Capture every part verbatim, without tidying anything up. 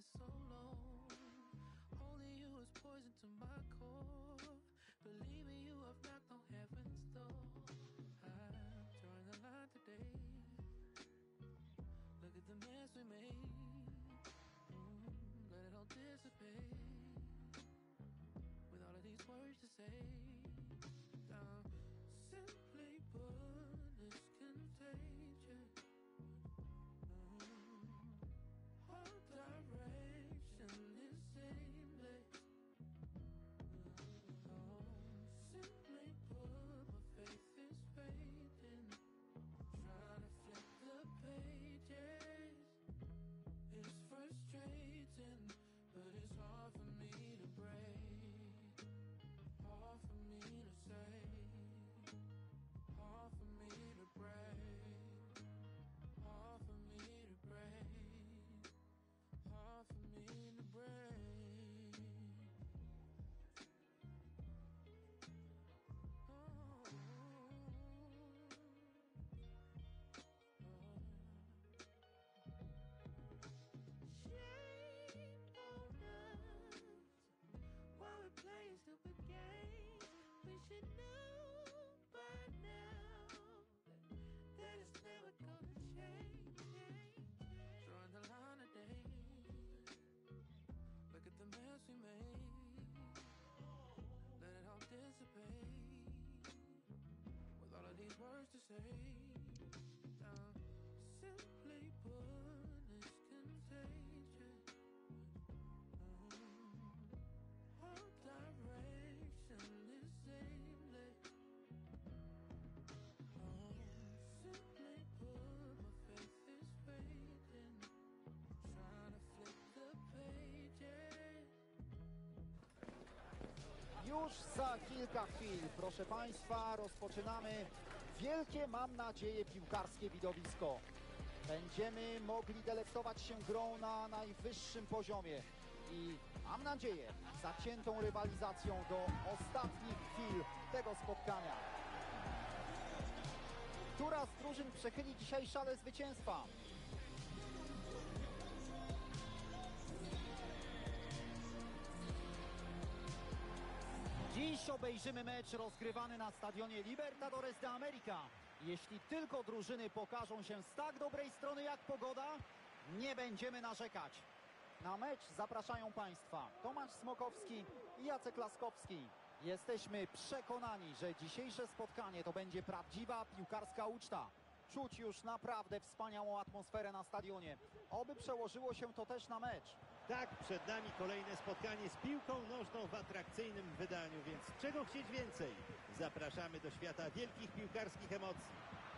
so long. Only you is poison to my core. Believing you have knocked on heaven's door. I'm drawing the line today. Look at the mess we made. Mm, let it all dissipate. With all of these words to say. Uh, simply put, it's contagious. Mm, all direction is aimless. Oh, simply put, my faith is fading. Trying to flip the pages. It's frustrating, but it's hard for me to break. Hard for me to say. Hard for me to break. Hard for me to break. Hard for me to break. Oh, oh. Shame on us while we're playing stupid games. We should know by now that it's never gonna change. Drawing the line today. Look at the mess we made. Let it all dissipate. With all of these words to say. Uh, simply put, it's contagious. Mm, all direction is aimless. Oh, simply put, my faith is fading. Trying to flip the pages. Już za kilka chwil, proszę Państwa, rozpoczynamy wielkie, mam nadzieję, piłkarskie widowisko. Będziemy mogli delektować się grą na najwyższym poziomie i mam nadzieję zaciętą rywalizacją do ostatnich chwil tego spotkania. Która z drużyn przechyli dzisiaj szale zwycięstwa? Dziś obejrzymy mecz rozgrywany na stadionie Libertadores de América. Jeśli tylko drużyny pokażą się z tak dobrej strony jak pogoda, nie będziemy narzekać. Na mecz zapraszają Państwa Tomasz Smokowski i Jacek Laskowski. Jesteśmy przekonani, że dzisiejsze spotkanie to będzie prawdziwa piłkarska uczta. Czuć już naprawdę wspaniałą atmosferę na stadionie. Oby przełożyło się to też na mecz. Tak, przed nami kolejne spotkanie z piłką nożną w atrakcyjnym wydaniu, więc czego chcieć więcej? Zapraszamy do świata wielkich piłkarskich emocji.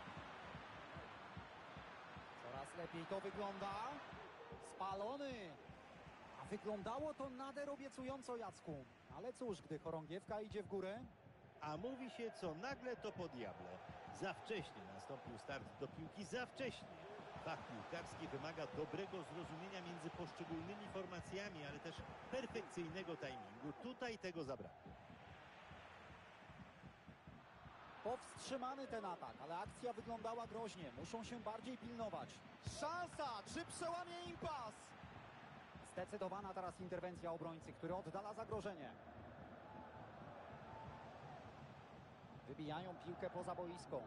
Coraz lepiej to wygląda. Spalony. A wyglądało to nader obiecująco, Jacku. Ale cóż, gdy chorągiewka idzie w górę... A mówi się, co nagle, to po diable. Za wcześnie nastąpił start do piłki, za wcześnie. Fach piłkarski wymaga dobrego zrozumienia między poszczególnymi formacjami, ale też perfekcyjnego timingu. Tutaj tego zabrakło. Powstrzymany ten atak, ale akcja wyglądała groźnie. Muszą się bardziej pilnować. Szansa! Czy przełamie impas? Zdecydowana teraz interwencja obrońcy, który oddala zagrożenie. Wybijają piłkę poza boisko.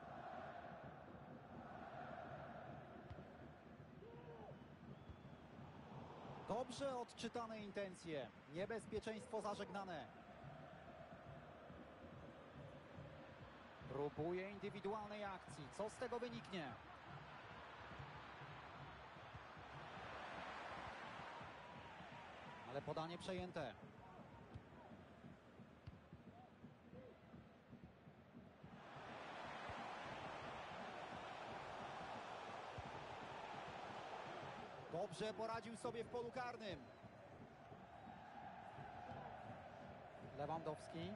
Dobrze odczytane intencje. Niebezpieczeństwo zażegnane. Próbuje indywidualnej akcji. Co z tego wyniknie? Ale podanie przejęte. Dobrze poradził sobie w polu karnym. Lewandowski.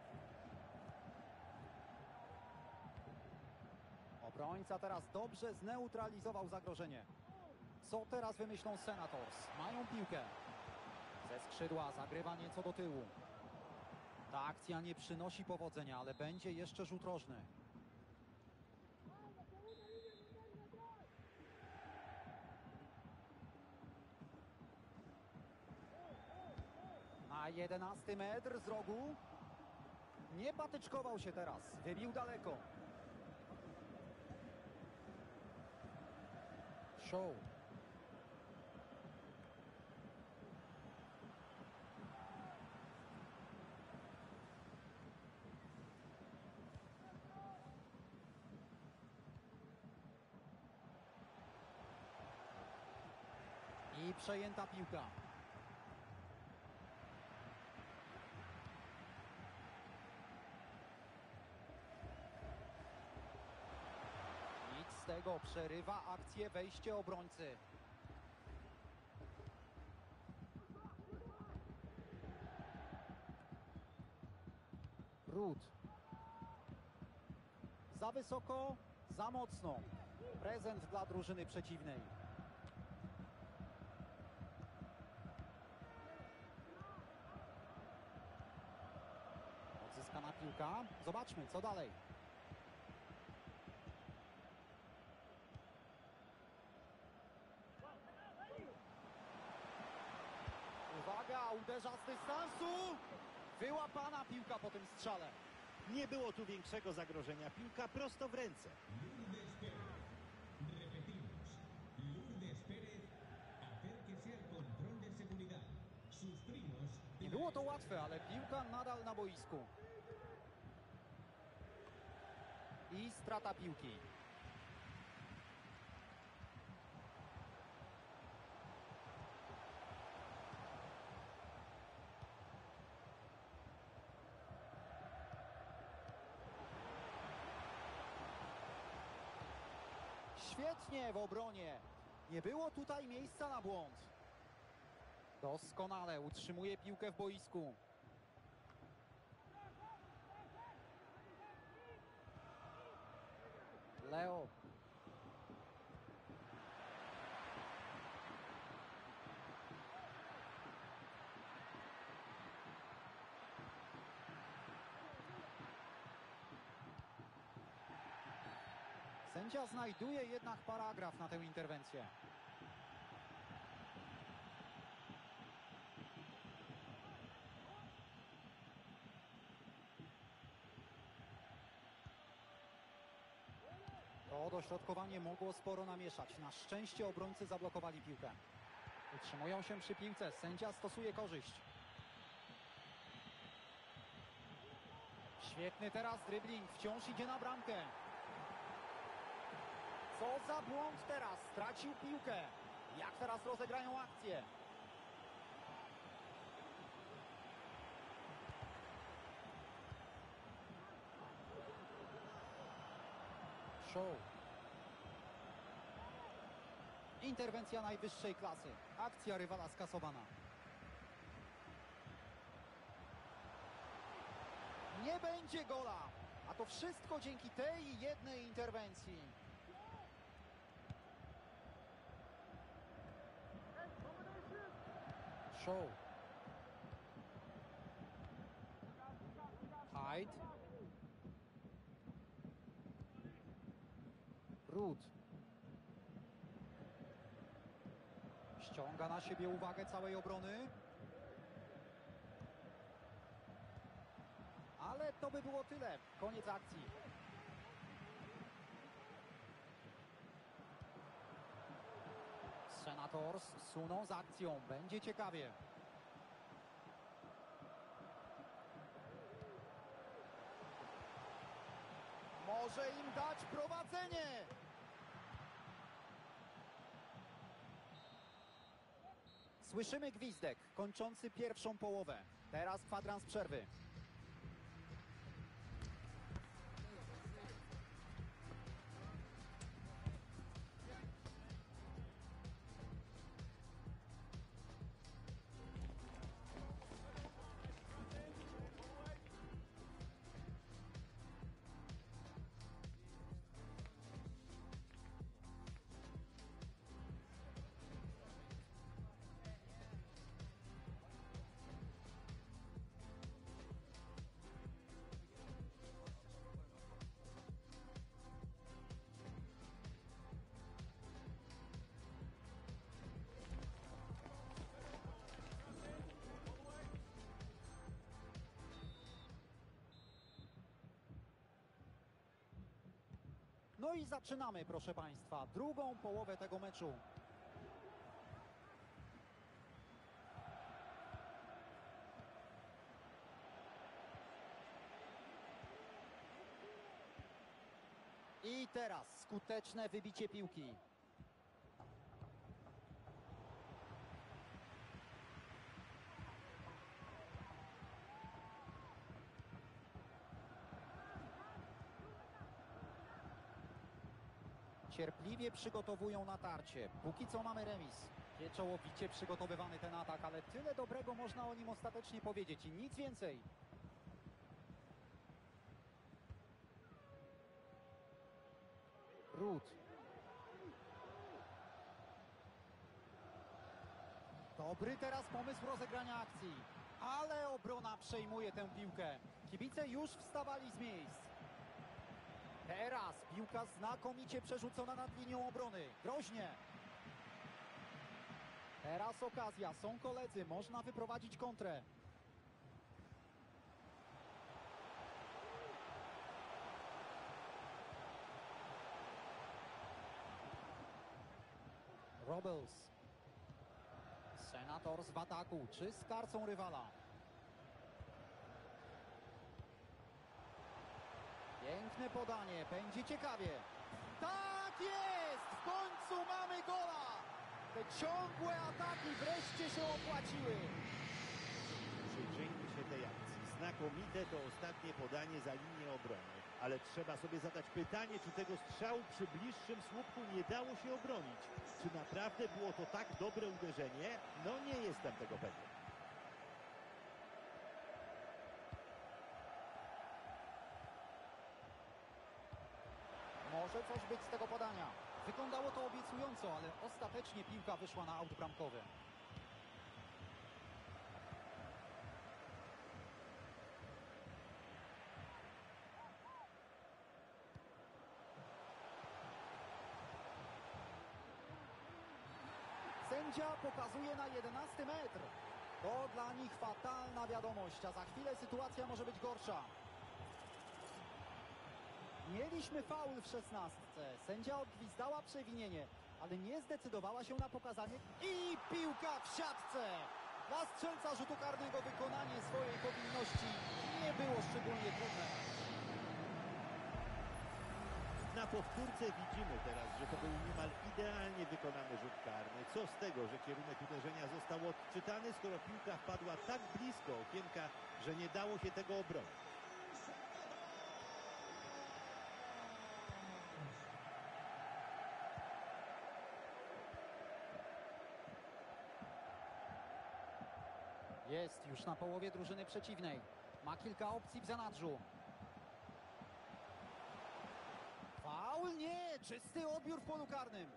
Obrońca teraz dobrze zneutralizował zagrożenie. Co teraz wymyślą Senators? Mają piłkę. Ze skrzydła zagrywa nieco do tyłu. Ta akcja nie przynosi powodzenia, ale będzie jeszcze rzut rożny. jedenasty metr z rogu. Nie patyczkował się teraz. Wybił daleko. Show. I przejęta piłka. Nic z tego, przerywa akcję wejście obrońcy. Rud. Za wysoko, za mocno. Prezent dla drużyny przeciwnej. Odzyskana piłka. Zobaczmy, co dalej. Uwaga, uderza z dystansu. Wyłapana piłka po tym strzale. Nie było tu większego zagrożenia. Piłka prosto w ręce. Lourdes Pérez. Repetimos. Lourdes Pérez, acérquese al control de seguridad. Sus primos. Nie było to łatwe, ale piłka nadal na boisku. I strata piłki. Świetnie w obronie. Nie było tutaj miejsca na błąd. Doskonale utrzymuje piłkę w boisku. Leo. Sędzia znajduje jednak paragraf na tę interwencję. To dośrodkowanie mogło sporo namieszać. Na szczęście obrońcy zablokowali piłkę. Utrzymują się przy piłce. Sędzia stosuje korzyść. Świetny teraz dribbling. Wciąż idzie na bramkę. Co za błąd teraz. Stracił piłkę. Jak teraz rozegrają akcję? Show. Interwencja najwyższej klasy. Akcja rywala skasowana. Nie będzie gola. A to wszystko dzięki tej jednej interwencji. Show. Hyde. Rud. Ściąga na siebie uwagę całej obrony. Ale to by było tyle. Koniec akcji. Senators suną z akcją. Będzie ciekawie. Może im dać prowadzenie. Słyszymy gwizdek kończący pierwszą połowę. Teraz kwadrans przerwy. No i zaczynamy, proszę Państwa, drugą połowę tego meczu. I teraz skuteczne wybicie piłki. Cierpliwie przygotowują natarcie. Póki co mamy remis. Pieczołowicie przygotowywany ten atak, ale tyle dobrego można o nim ostatecznie powiedzieć i nic więcej. Ruth. Dobry teraz pomysł rozegrania akcji. Ale obrona przejmuje tę piłkę. Kibice już wstawali z miejsc. Teraz piłka znakomicie przerzucona nad linią obrony. Groźnie. Teraz okazja. Są koledzy. Można wyprowadzić kontrę. Robles. Senators w ataku. Czy skarcą rywala? Piękne podanie. Będzie ciekawie. Tak jest! W końcu mamy gola! Te ciągłe ataki wreszcie się opłaciły. Przyjrzyjmy się tej akcji. Znakomite to ostatnie podanie za linię obrony. Ale trzeba sobie zadać pytanie, czy tego strzału przy bliższym słupku nie dało się obronić. Czy naprawdę było to tak dobre uderzenie? No nie jestem tego pewien. Może coś być z tego podania. Wyglądało to obiecująco, ale ostatecznie piłka wyszła na aut bramkowy. Sędzia pokazuje na jedenasty metr. To dla nich fatalna wiadomość, a za chwilę sytuacja może być gorsza. Mieliśmy faul w szesnastce. Sędzia odgwizdała przewinienie, ale nie zdecydowała się na pokazanie. I piłka w siatce. Dla strzelca rzutu karnego wykonanie swojej powinności nie było szczególnie trudne. Na powtórce widzimy teraz, że to był niemal idealnie wykonany rzut karny. Co z tego, że kierunek uderzenia został odczytany, skoro piłka wpadła tak blisko okienka, że nie dało się tego obronić. Jest już na połowie drużyny przeciwnej. Ma kilka opcji w zanadrzu. Faul? Nie! Czysty odbiór w polu karnym.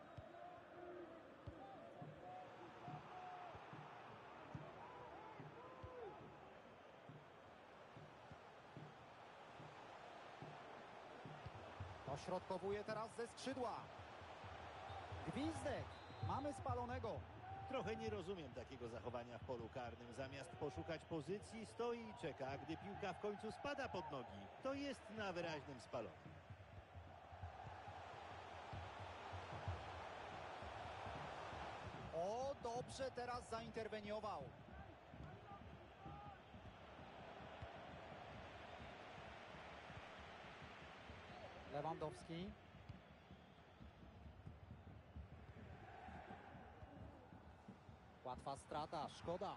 Dośrodkowuje teraz ze skrzydła. Gwizdek. Mamy spalonego. Trochę nie rozumiem takiego zachowania w polu karnym. Zamiast poszukać pozycji, stoi i czeka, a gdy piłka w końcu spada pod nogi, to jest na wyraźnym spalonym. O, dobrze teraz zainterweniował. Lewandowski. Łatwa strata, szkoda.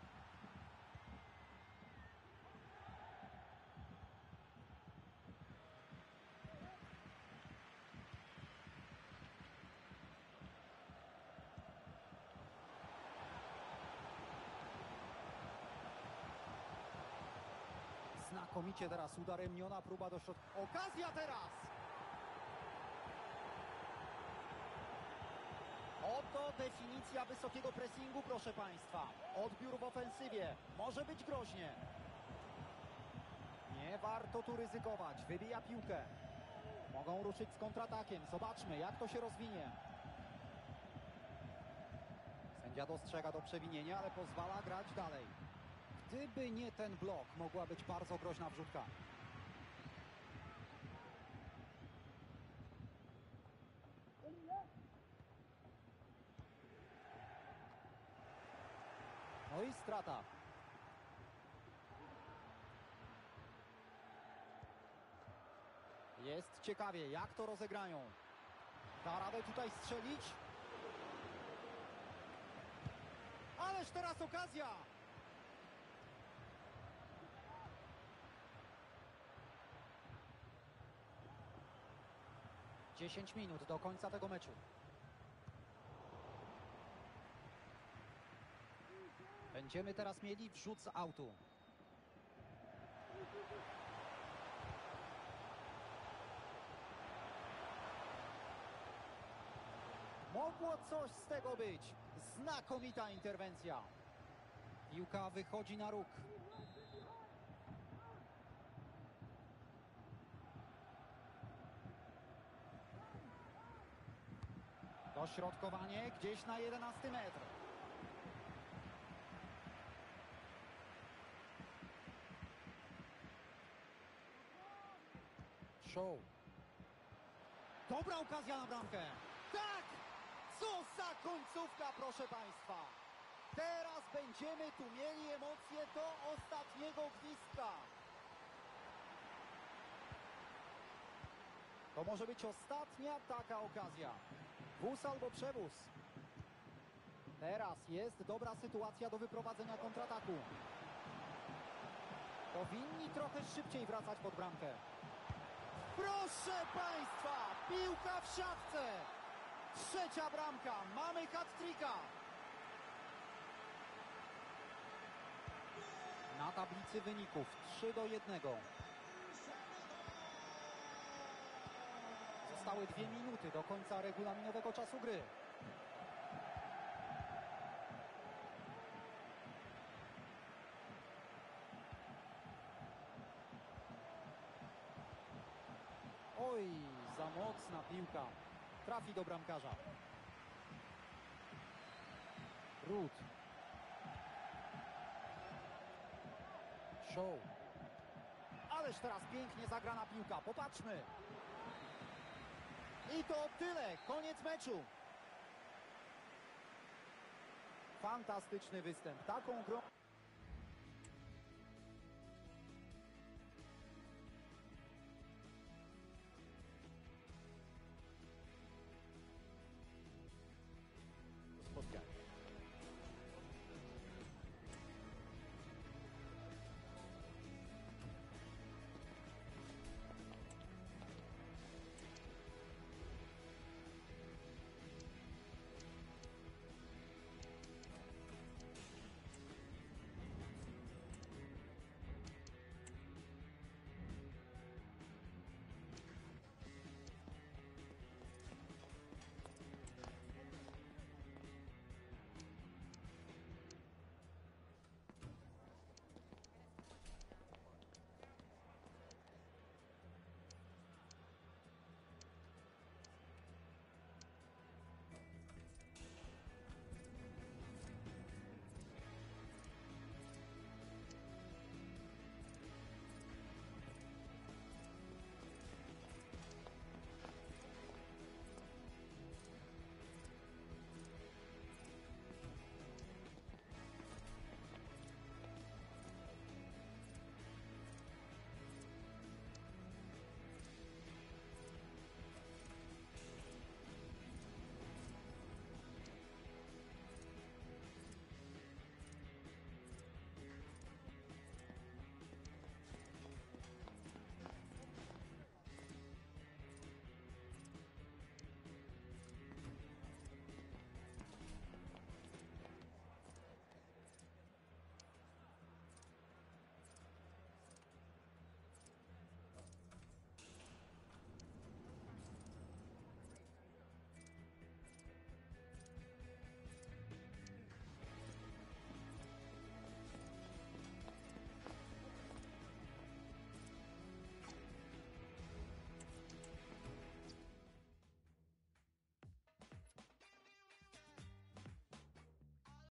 Znakomicie teraz udaremniona próba do środka. Okazja teraz! Oto definicja wysokiego pressingu, proszę Państwa. Odbiór w ofensywie. Może być groźnie. Nie warto tu ryzykować. Wybija piłkę. Mogą ruszyć z kontratakiem. Zobaczmy, jak to się rozwinie. Sędzia dostrzega to przewinienie, ale pozwala grać dalej. Gdyby nie ten blok, mogła być bardzo groźna wrzutka. strata. Jest ciekawie, jak to rozegrają. Da radę tutaj strzelić? Ależ teraz okazja! dziesięć minut do końca tego meczu. Będziemy teraz mieli wrzut z autu. Mogło coś z tego być. Znakomita interwencja. Piłka wychodzi na róg. Dośrodkowanie gdzieś na jedenasty metr. Show. Dobra okazja na bramkę. Tak! Co za końcówka, proszę Państwa. Teraz będziemy tu mieli emocje do ostatniego gwizdka. To może być ostatnia taka okazja. Wóz albo przewóz. Teraz jest dobra sytuacja do wyprowadzenia kontrataku. Powinni trochę szybciej wracać pod bramkę. Proszę Państwa, piłka w siatce. Trzecia bramka, mamy hat-tricka. Na tablicy wyników trzy do jednego. Zostały dwie minuty do końca regulaminowego czasu gry. Oj, za mocna piłka. Trafi do bramkarza. Ruth. Show. Ależ teraz pięknie zagrana piłka. Popatrzmy. I to tyle. Koniec meczu. Fantastyczny występ. Taką grą...